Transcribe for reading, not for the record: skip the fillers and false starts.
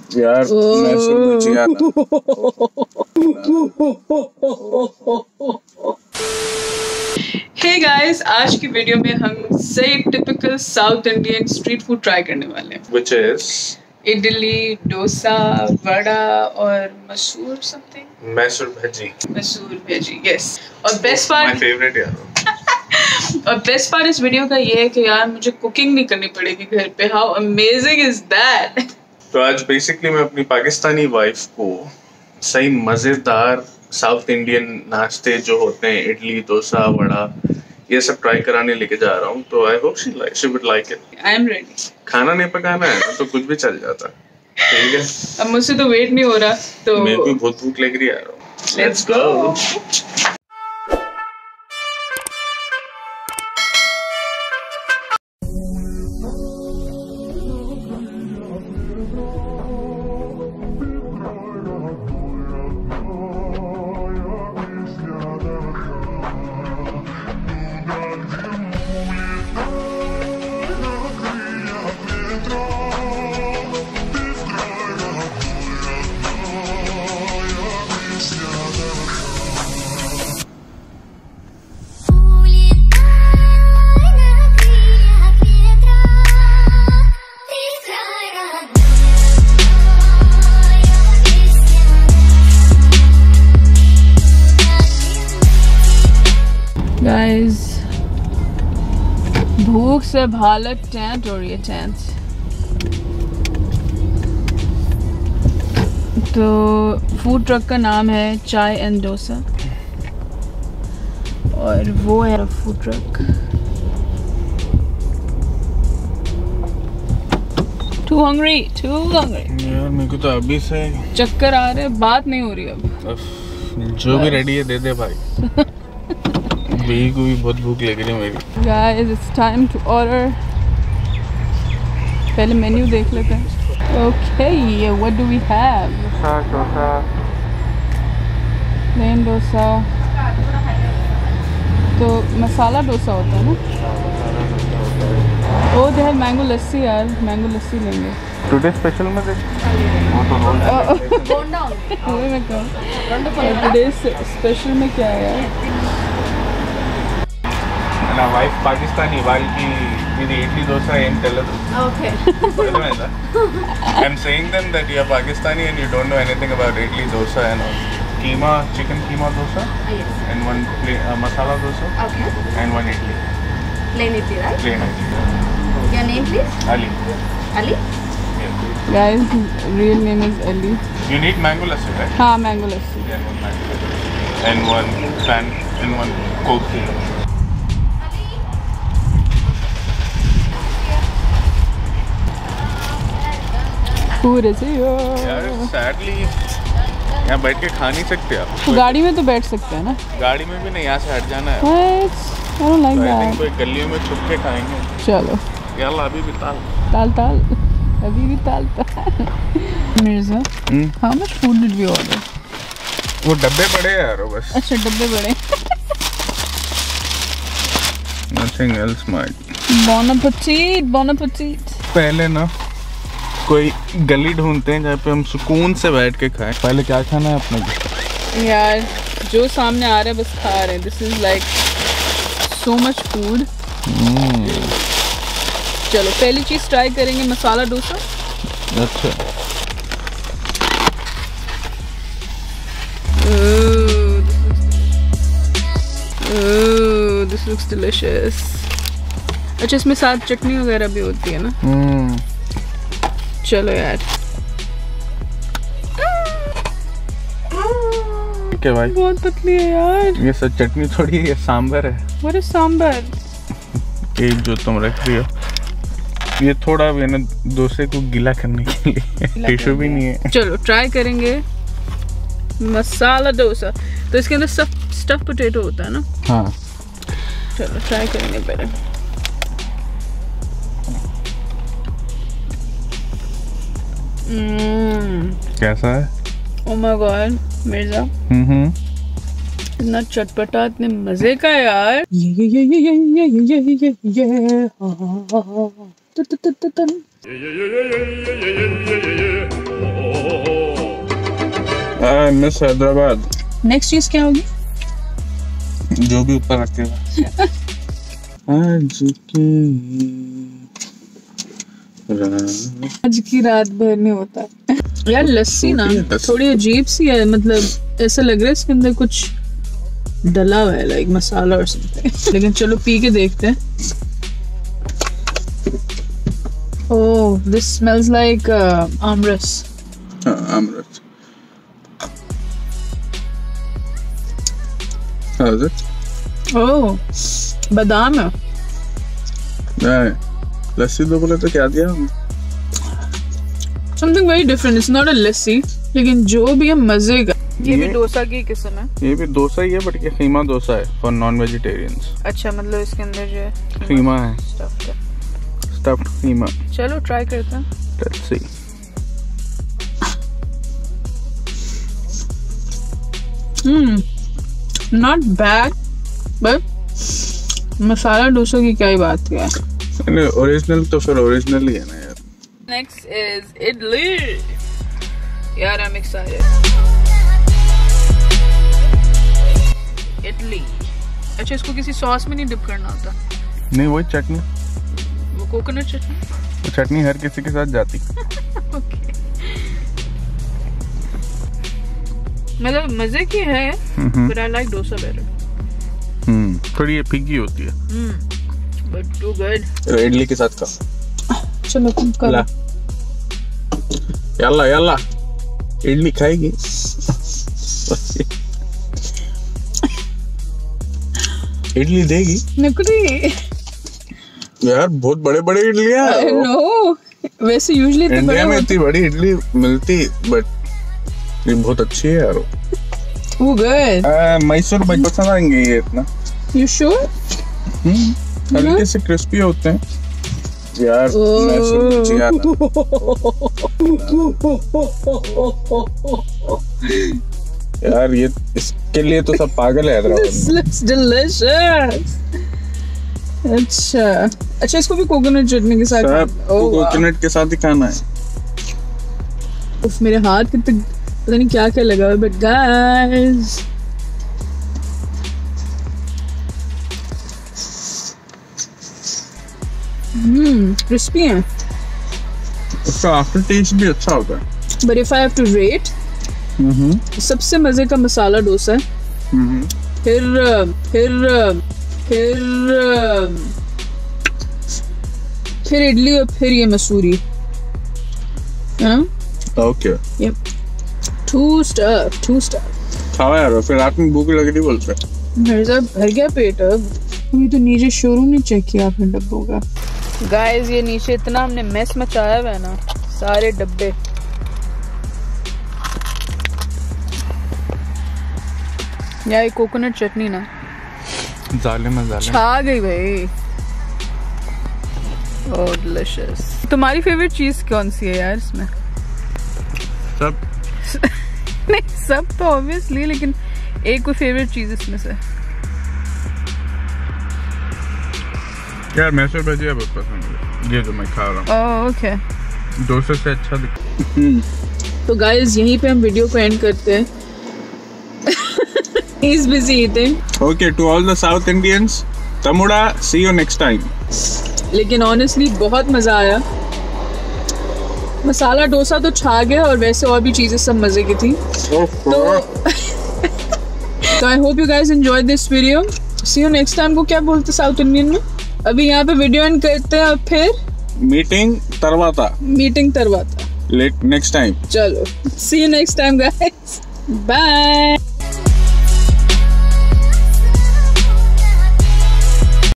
यार मैसूर भजिया ना। Hey guys, आज की वीडियो में हम सही typical south Indian street food try करने वाले हैं, Which is इडली, डोसा, वड़ा और मसूर समथिंग, मैसूर भजी। मसूर भेजी, यस। और बेस्ट पार्ट, माय फेवरेट यार। और बेस्ट पार्ट इस वीडियो का ये है कि यार मुझे कुकिंग नहीं करनी पड़ेगी घर पे। How amazing is that. तो आज बेसिकली मैं अपनी पाकिस्तानी वाइफ को सही मजेदार साउथ इंडियन नाश्ते जो होते हैं, इडली, डोसा, वड़ा, ये सब ट्राई कराने लेके जा रहा हूँ। तो I hope she would like it. I am ready. खाना नहीं पकाना है ना तो कुछ भी चल जाता है, ठीक है। अब मुझसे तो वेट नहीं हो रहा, तो मेरे को बहुत भूख लग रही है। Let's go. गाइस, भूख से हालत टेंट हो रही है, टेंट। तो फूड ट्रक का नाम है चाय एंड डोसा, और वो है फूड ट्रक। टू हंग्री यार मेरे को तो अभी से चक्कर आ रहे, बात नहीं हो रही अब। जो भी रेडी है दे दे भाई। बेई को भी बहुत भूख लग रही है मेरी। Guys, it's time to order. पहले मेन्यू देख लेते हैं। Okay, what do we have? Dosa, plain dosa, तो मसाला डोसा होता है ना। ओ दे हैव मैंगो लस्सी यार, मैंगो लस्सी लेंगे। टुडे स्पेशल में देख वो तो रोल मैं कहूँ टुडे स्पेशल में क्या है यार? నా వైఫ్ పాకిస్తానీ, వాళ్ళకి ఇది ఇడ్లీ దోశ ఏం తెలియదు. Okay. అర్థమైందా? I'm saying them that you are Pakistani and you don't know anything about idli dosa and all. Keema, chicken keema dosa. Yes. And one masala dosa. Okay. And one idli. Plain idli, right? Plain idli. Your name, please? Ali. Ali? Yeah. Guys, real name is Ali. You need mango lassi, right? हाँ, mango lassi. Yeah, one mango lassi. And one fan and one coke. Food is here. यार sadly यहाँ बैठ के खा नहीं सकते आप। तो गाड़ी में तो बैठ सकते हैं ना। गाड़ी में भी नहीं, यहाँ से हट जाना है। I don't like that. कोई गलियों में छुप के खाएंगे। चलो। यार अभी भी ताल अभी भी ताल। Mirza, how much food did we order? वो डब्बे बड़े हैं यार बस। अच्छा, डब्बे बड़े। Nothing else much. Bon appetit, bon appetit. पहले ना कोई गली ढूंढते हैं जहाँ पे हम सुकून से बैठ के खाएं। पहले क्या खाना है अपने को? यार जो सामने आ रहा है बस खा रहे हैं। This is like so much food. चलो पहली चीज ट्राई करेंगे मसाला डोसा। अच्छा, दिस लुक्स डिलिशियस। अच्छा, इसमें साथ चटनी वगैरह भी होती है ना? चलो यार। ठीक है भाई, बहुत पतली है यार। ये सब चटनी थोड़ी है, ये सांभर है। What is sambar? ये जो तुम रख रही हो, ये थोड़ा भी ना डोसे को गीला करने के लिए। टिश्यू भी नहीं है। चलो ट्राई करेंगे मसाला डोसा। तो इसके अंदर स्टफ पोटैटो होता है ना? हाँ। चलो ट्राई करेंगे पहले। कैसा है? Oh my God, मिर्जा, इतना चटपटा, इतने मजे का यार। मिस हैदराबाद। नेक्स्ट चीज क्या होगी? जो भी ऊपर रखेगा। आज की रात भर में होता है यार। लस्सी ना थोड़ी अजीब सी है, मतलब ऐसा लग रहा है इसके अंदर कुछ डला हुआ है, लाइक मसाला और समथिंग। लेकिन चलो पी के देखते हैं। Oh, this smells like aamras. Aamras. How is it? Oh, बादाम है। लस्सी दो बोले तो क्या दिया? Something very different. It's not a लस्सी, लेकिन जो भी है मजे का। ये भी डोसा की किस्म है। ये भी डोसा ही है, बट ये खीमा डोसा है फॉर नॉन वेजिटेरियंस। अच्छा, मतलब इसके अंदर जो है खीमा है, स्टफ्ड खीमा। चलो ट्राई करते हैं। Let's see. Not bad, but masala dosa की क्या ही बात है। ओरिजिनल तो फिर ओरिजिनल ही है ना यार। Next is idli. यार I'm excited. इडली। अच्छा, इसको किसी सॉस में नहीं डिप करना होता? नहीं, वही चटनी, वो कोकोनट चटनी। वो चटनी हर किसी के साथ जाती। ओके, मतलब मजे की है, but I like dosa better. थोड़ी ये फीकी होती है। But too good. इडली के साथ का। चलो तुम करो। यल्ला यल्ला, इडली खाएगी। इडली देगी। नकली यार, बहुत बड़े बड़े इडलियाँ। नो, वैसे यूजुअली तो इंडिया में इतनी बड़ी इडली मिलती, बट ये बहुत अच्छी है यार। वो गुड। मैसूर बच पसंद आएंगे ये इतना। You sure? हल्के से क्रिस्पी होते हैं यार। मैसूर बची यार, ये इसके लिए तो सब पागल है हैदराबाद। This looks delicious. अच्छा, इसको भी कोकोनट चटनी के साथ। कोकोनट के साथ ही खाना है। उफ, मेरे हाथ पे तो पता नहीं क्या क्या लगा हुआ है, बट गाइस क्रिस्पी है। उसका आफ्टर टेस्ट भी अच्छा होता है। But if I have to rate, सबसे मजे का मसाला डोसा है। फिर इडली और फिर ये मसूरी। Okay, yup, two star. खाओ यार, फिर रात में भूख लग रही बोलते। मेरे साथ भर गया पेट। अब अभी तो नीचे शोरूम नहीं चेक किया आपने डब्बों का। गाइस, ये नीचे इतना हमने मेस मचाया हुआ है ना, सारे डब्बे। यार ये कोकोनट चटनी ना जालिम छा गई भाई। ओह डिलिशियस। तुम्हारी फेवरेट चीज कौन सी है यार इसमें? सब। नहीं, सब तो ऑब्वियसली, लेकिन एक कोई फेवरेट चीज इसमें से। यार मैसूर भजिया बहुत पसंद है, ये जो मैं खा रहा हूँ। ओके, डोसे से अच्छा तो गाइस यहीं पे हम वीडियो को एंड करते हैं। He's busy eating. Okay, to all the South Indians, Tamuda, see you next time. लेकिन ऑनेस्टली बहुत मजा आया। मसाला डोसा तो छा गया, और वैसे और भी चीजें सब मजे की थी। तो I hope you guys enjoy this video. See you next time को क्या बोलते साउथ इंडियन में? अभी यहाँ पे वीडियो एंड करते हैं, और फिर मीटिंग तरवाता लेट नेक्स्ट टाइम। चलो, see you next time guys, bye.